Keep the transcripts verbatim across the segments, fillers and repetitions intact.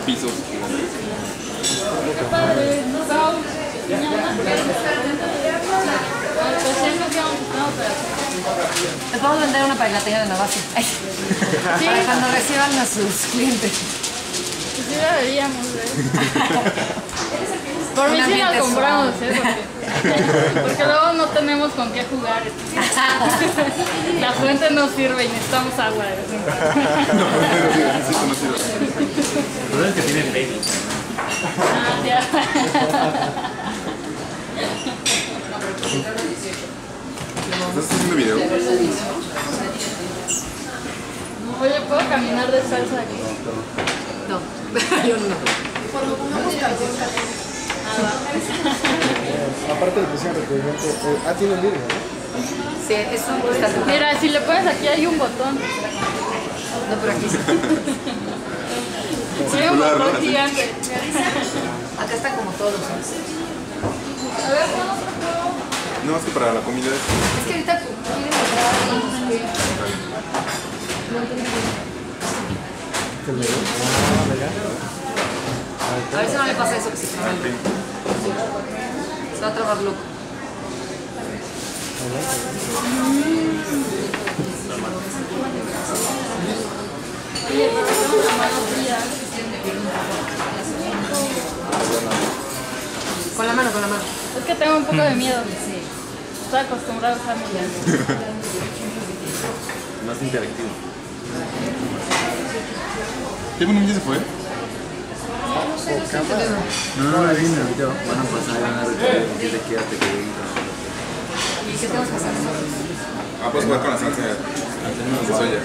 pisos. Qué padre. Les vamos a vender una pailatería de Navasio. Sí. Para cuando reciban a sus clientes. Pues sí deberíamos, ¿eh? Por mí sí la compramos, ¿eh? Porque, porque luego no tenemos con qué jugar. La fuente no sirve y necesitamos agua de vez en cuando. No, no sirve. El problema es que tiene baby. Ah, ya. ¿Estás haciendo video? Oye, ¿puedo caminar descalza aquí? No, yo no. Aparte de que sea requerimiento, eh, ah, tiene un vídeo, ¿no? Sí, es un constante. Mira, si le pones aquí hay un botón. No, pero aquí sí. Sí, hay un botón gigante. Acá están como todos. A ver, ¿cuál otro juego? No, es que para la comida es... Es que ahorita quieren entrar ahí. ¿Te lo digo? Ah, ¿verdad? A ver si no le pasa eso que se traba. Se va a trabar loco. Oye, pero tengo una mano fría. Con la mano, con la mano. Es que tengo un poco de miedo. Estoy acostumbrado a usar mi lente. Más interactivo. ¿Qué bueno ya se fue? No, no, la viene ahorita. Van a pasar y van a recoger. Yo te quedaste que ¿Y qué tenemos que hacer? Ah, puedes jugar con la salsa de soya.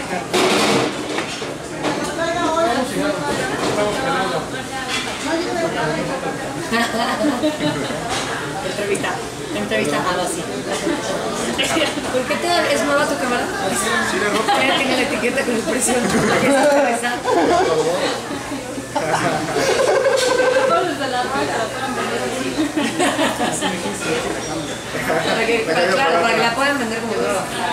Entrevista. Entrevista a así. ¿Por qué te es nueva tu cámara? Sí, de ropa. Tiene la etiqueta con expresión. ¿Qué es atravesar? Desde la rueda la pueden vender así. Para que, para, claro, para que la puedan vender como droga.